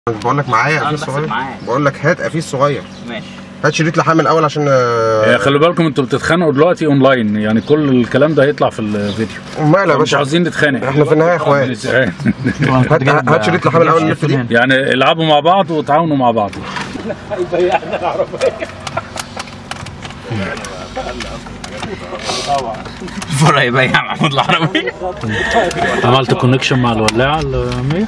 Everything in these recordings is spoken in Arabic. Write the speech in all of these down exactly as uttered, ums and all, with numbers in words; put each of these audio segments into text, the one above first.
بقول لك معايا قفيس صغير. بقول لك هات قفيس صغير. ماشي. هات شريط لحام الاول عشان آه خلي بالكم انتوا بتتخانقوا دلوقتي اونلاين، يعني كل الكلام ده هيطلع في الفيديو. وماله يا باشا؟ مش عاوزين نتخانق، احنا في النهايه اخوات. هات هات شريط لحام الاول نلف دي. يعني العبوا مع بعض وتعاونوا مع بعض. هيبيعنا العربيه. فرع يبيع محمود العربيه. عملت كونكشن مع الولاعه ال مية.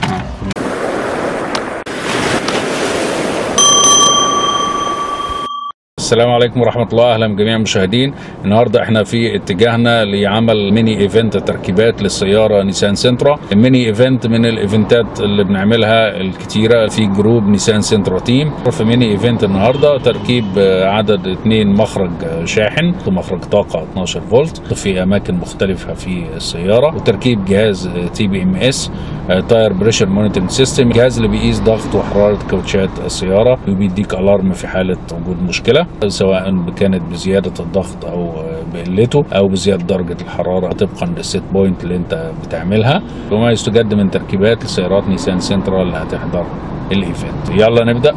السلام عليكم ورحمة الله، أهلا بجميع المشاهدين. النهاردة احنا في اتجاهنا لعمل ميني ايفنت تركيبات للسيارة نيسان سنترا. الميني ايفنت من الايفنتات اللي بنعملها الكتيرة في جروب نيسان سنترا تيم. في ميني ايفنت النهاردة تركيب عدد اثنين مخرج شاحن ومخرج طاقة اثناشر فولت في أماكن مختلفة في السيارة، وتركيب جهاز تي بي ام اس تاير بريشر مونيتورنج سيستم، جهاز اللي بيقيس ضغط وحرارة كاوتشات السيارة وبيديك الارم في حالة وجود مشكلة، سواء كانت بزيادة الضغط أو بقلته أو بزيادة درجة الحرارة طبقا للسيت بوينت اللي أنت بتعملها. وما يستجد من تركيبات لسيارات نيسان سنترا اللي هتحضر الإيفنت. يلا نبدأ.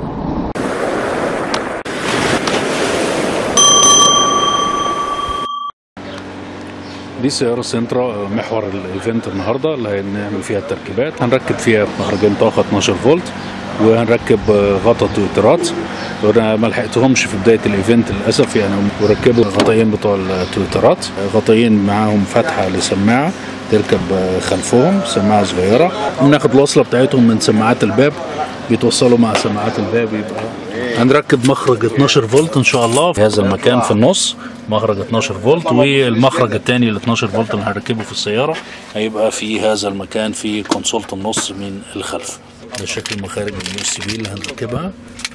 دي سيارة سنترا محور الإيفنت النهاردة اللي هنعمل فيها التركيبات. هنركب فيها مخرجين طاقة اثناشر فولت، وهنركب غطا تويترات. وانا ما لحقتهمش في بدايه الايفنت للاسف يعني، وركبوا الغطيين بتوع التويترات، غطيين معاهم فتحه لسماعه تركب خلفهم، سماعه صغيره. وناخد الوصله بتاعتهم من سماعات الباب، بيتوصلوا مع سماعات الباب. يبقى هنركب مخرج اثناشر فولت ان شاء الله في هذا المكان في النص، مخرج اثناشر فولت، والمخرج الثاني ال اثناشر فولت اللي هنركبه في السياره هيبقى في هذا المكان في كونسولة النص من الخلف. ده شكل مخارج اليو اس بي اللي هنركبها.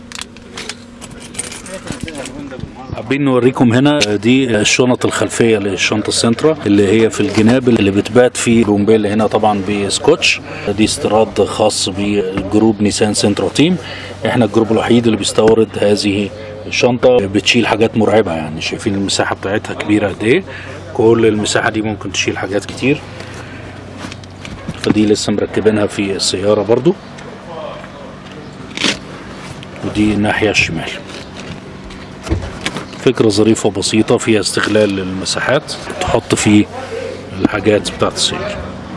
حابين نوريكم هنا دي الشنط الخلفيه للشنطه السنترا اللي هي في الجناب اللي بتبات في رومبيل هنا طبعا بسكوتش. دي استيراد خاص بالجروب نيسان سنترا تيم. احنا الجروب الوحيد اللي بيستورد هذه الشنطه، بتشيل حاجات مرعبه يعني. شايفين المساحه بتاعتها كبيره قد ايه؟ كل المساحه دي ممكن تشيل حاجات كتير. فدي لسه مركبينها في السياره برضو. ودي الناحيه الشمال. فكرة ظريفة بسيطة فيها استغلال للمساحات، تحط فيه الحاجات بتاعت السيارة.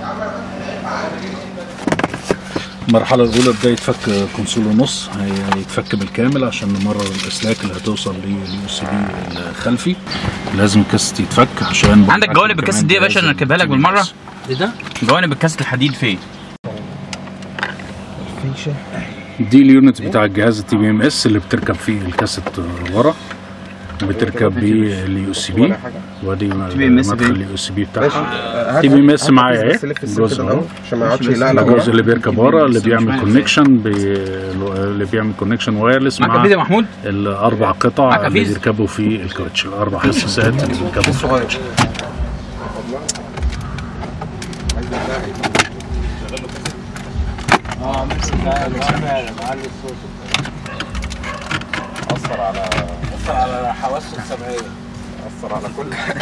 المرحلة الأولى بدأ يتفك كونسول ونص، هيتفك بالكامل عشان نمرر الأسلاك اللي هتوصل لليو اس بي الخلفي. لازم الكاسة يتفك عشان عندك جوانب الكاسة دي يا باشا نركبها لك بالمرة. ايه ده؟ جوانب الكاسة الحديد فين؟ الفيشة دي اليونت بتاع الجهاز التي بي ام اس اللي بتركب فيه الكاسة ورا، بتركب بيه اليو اس بي. ودي مدخل اليو اس بي بتاعها. تي بي ام اس معايا اهي الجزء اهو، عشان ما يقعدش يلقلق. الجزء اللي بيركب ورا اللي بيعمل كونكشن بي... اللي بيعمل كونكشن وايرلس مع يا محمود الاربع قطع اللي بيركبوا في الكاوتش، الاربع حساسات اللي بيركبوا في الكاوتش. اه نفسي معلي الصوت، اثر على اثر على حواسه السمعيه، اثر على كل حاجه.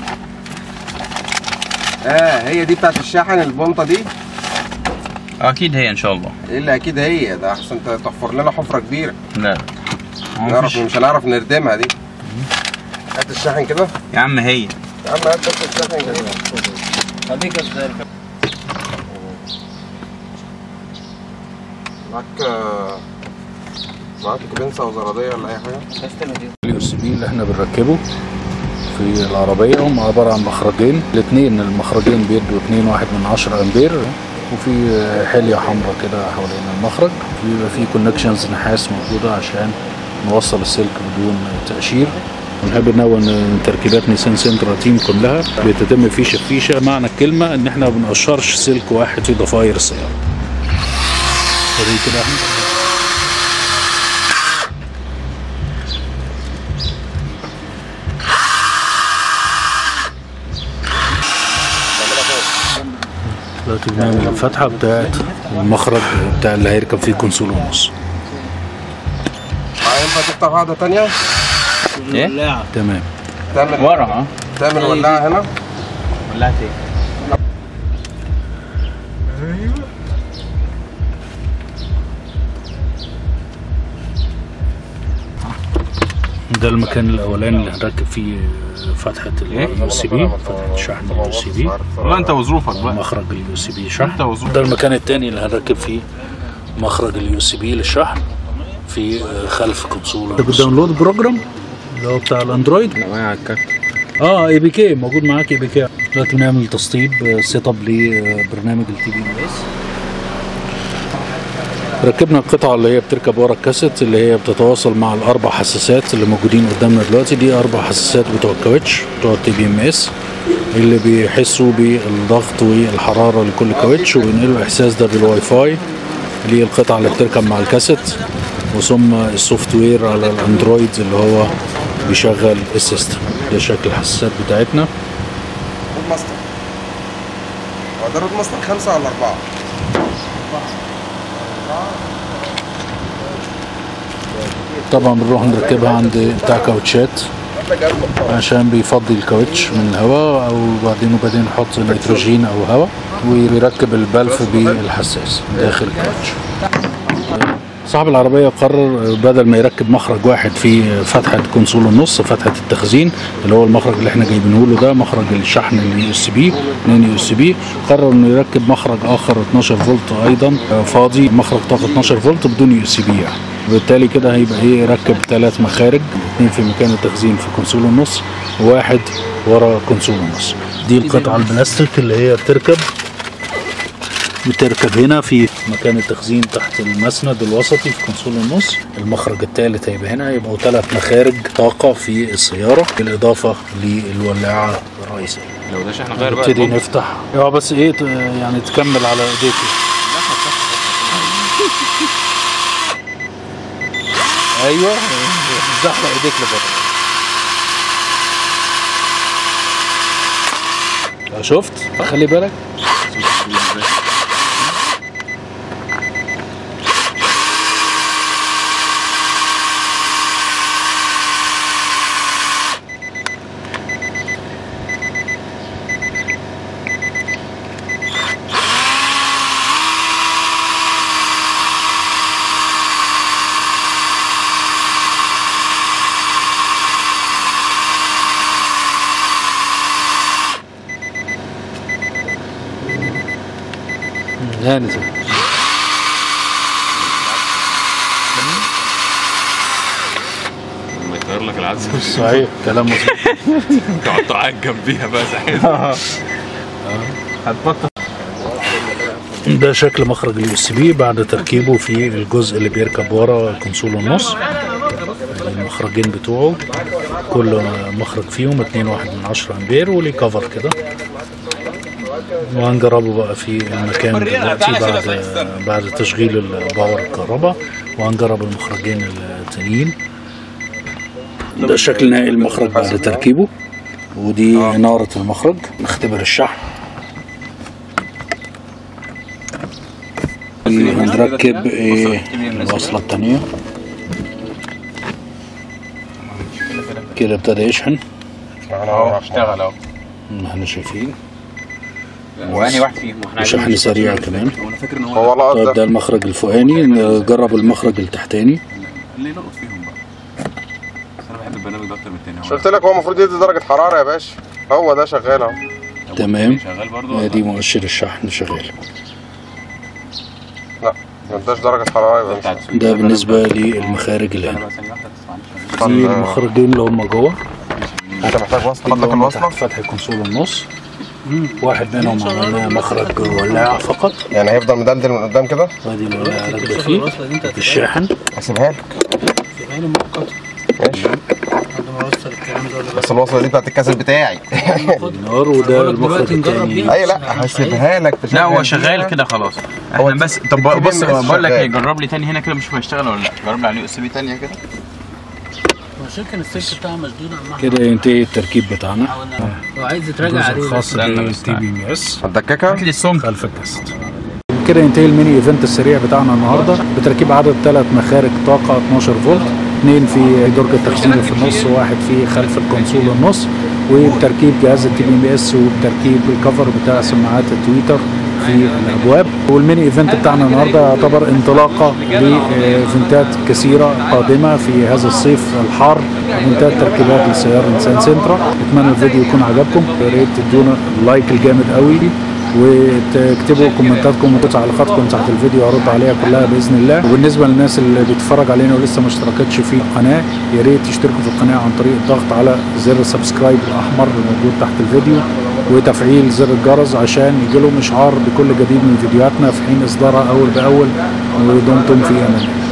اه هي دي بتاعت الشاحن البونطه دي؟ اكيد هي ان شاء الله. ايه اللي اكيد هي ده؟ احسن تحفر لنا حفره كبيره. لا نعرف مش هنعرف نردمها دي. هات الشاحن كده يا عم. هي يا عم هات بس الشاحن كده. خليك ازاي معاك معاك كبنسه او زراديه ولا اي حاجه؟ اليو اس بي اللي احنا بنركبه في العربيه هم عباره عن مخرجين، الاثنين المخرجين بيدوا اتنين واحد من عشرة امبير، وفي حليه حمراء كده حوالين المخرج. بيبقى في كونكشنز نحاس موجوده عشان نوصل السلك بدون تقشير. ونحب ننوه ان تركيبات نيسان سنترا تيم كلها بتتم فيشه بفيشه. معنى الكلمه ان احنا ما بنقشرش سلك واحد في ضفاير السياره. وريك كده احنا دلوقتي بنعمل الفتحه بتاعت المخرج بتاع اللي هيركب فيه كونسول ونص. ينفع تفتح واحده ثانيه؟ ايه؟ ولاعه. تمام. تعمل ورا اه تعمل ولاعه هنا؟ ولاعه ايه؟ ده المكان الاولاني اللي هنركب فيه فتحه اليو سي بي، فتحه شحن اليو سي بي. والله انت وظروفك بقى. مخرج اليو سي بي شحن. ده المكان الثاني اللي هنركب فيه مخرج اليو سي بي للشحن في خلف كونسول. الداونلود بروجرام اللي هو بتاع الاندرويد. لا معايا على الكارت. اه اي بي كي موجود معاك اي بي كي. دلوقتي بنعمل تسطيب سيت اب لبرنامج التي بي ام اس. ركبنا القطعة اللي هي بتركب ورا الكاسيت اللي هي بتتواصل مع الأربع حساسات اللي موجودين قدامنا دلوقتي. دي أربع حساسات بتوع الكاوتش بتوع التي بي ام اس اللي بيحسوا بالضغط والحرارة لكل كاوتش وبينقلوا الإحساس ده بالواي فاي للقطعة اللي بتركب مع الكاسيت، وثم السوفت وير على الأندرويد اللي هو بيشغل السيستم. ده شكل الحساسات بتاعتنا. رود ماستر. هو ده رود ماستر خمسة ولا أربعة؟ طبعا بنروح نركبها عند بتاع كاوتشات عشان بيفضي الكاوتش من الهواء، او بعدين وبعدين نحط نيتروجين او هواء ويركب البلف بالحساس داخل الكاوتش. صاحب العربية قرر بدل ما يركب مخرج واحد في فتحة كونسول النص، فتحة التخزين اللي هو المخرج اللي احنا جايبينه له ده، مخرج الشحن اليو اس بي اتنين يو اس بي، قرر انه يركب مخرج اخر اتناشر فولت ايضا فاضي، مخرج طاقة اتناشر فولت بدون يو اس بي يعني. وبالتالي كده هيبقى ايه، يركب ثلاث مخارج، اثنين في مكان التخزين في كونسول النص وواحد ورا كونسول النص. دي القطعة البلاستيك اللي هي بتركب بتركب هنا في مكان التخزين تحت المسند الوسطي في كونسول النص. المخرج الثالث هيبقى هنا، يبقوا ثلاث مخارج طاقة في السيارة بالإضافة للولاعة الرئيسية. لو ده شحن غير بقى نبتدي نفتح اه بس ايه يعني تكمل على ايديك. ايوه زحلق ايديك لبره. شفت؟ خلي بالك. هاني لما يطير لك العدسه. صحيح كلام مظبوط. تقعد تعاك جنبيها بقى ساعتها. هتبطل. ده شكل مخرج اليو اس بي بعد تركيبه في الجزء اللي بيركب ورا كونسول النص. المخرجين بتوعه كل مخرج فيهم اتنين واحد من عشرة امبير وليه كفر كده، وهنجربه بقى في المكان دلوقتي بعد بعد تشغيل الباور الكهرباء، وهنجرب المخرجين التانيين. ده شكل نهائي المخرج بعد تركيبه، ودي نارة المخرج. نختبر الشحن. هنركب ايه الوصلة التانية كده، ابتدى يشحن اهو اشتغل اهو. احنا شايفين واني واحد فيهم وشحن سريع كمان. وانا فاكر ان هو هو لقط طيب ده المخرج الفوقاني، نجرب المخرج التحتاني. اللي يلقط فيهم بقى. بس انا بحب البرنامج ده اكتر من التاني. قلت لك هو المفروض يدي درجة حرارة يا باشا. هو ده شغال اهو. تمام. شغال برضه. ادي مؤشر الشحن شغال. لا ما اداش درجة حرارة يبقى مش. ده بالنسبة للمخارج اللي هنا. في المخرجين اللي هم جوه. انت محتاج وصل لك الوصلة؟ فتح كونسول النص. واحد منهم عملناه مخرج ولاعة فقط. يعني هيفضل مدلدل من قدام كده؟ وادي الولاعة راكبة فيه. الشاحن. هسيبها لك. سيبها لي مؤقتا. ماشي. لحد ما اوصل الكلام ده. بس الوصلة دي بتاعت الكاسيت بتاعي. النار. وده المخرج الثاني. اي لا هسيبها لك. لا هو شغال كده خلاص. احنا بس طب بص بقول لك ايه، جرب لي تاني هنا كده مش هيشتغل ولا لا؟ جرب لي على اليو اس بي تانية كده. عشان كان السلك بتاعها مشدود على كده ينتهي التركيب بتاعنا. لو عايز تراجع عليه الخاص بالتي بي ام اس هتدككها؟ هات لي السمك خلف الكاست. كده ينتهي الميني ايفنت السريع بتاعنا النهارده بتركيب عدد ثلاث مخارج طاقه اتناشر فولت، اثنين في درج التخزين اللي في النص وواحد في خلف الكونسول النص، وبتركيب جهاز التي بي ام اس وبتركيب الكفر بتاع سماعات التويتر في الابواب. والميني ايفنت بتاعنا النهارده يعتبر انطلاقه لايفنتات كثيره قادمه في هذا الصيف الحار، ايفنتات تركيبات لسياره نيسان سنترا. اتمنى الفيديو يكون عجبكم، يا ريت تدونا اللايك الجامد قوي وتكتبوا كومنتاتكم وتعليقاتكم تحت الفيديو، هرد عليها كلها باذن الله. وبالنسبه للناس اللي بتتفرج علينا ولسه ما اشتركتش في القناه، يا ريت تشتركوا في القناه عن طريق الضغط على زر سبسكرايب الاحمر الموجود تحت الفيديو وتفعيل زر الجرس عشان يجيلهم اشعار بكل جديد من فيديوهاتنا في حين اصدارها اول باول. ودمتم في امان.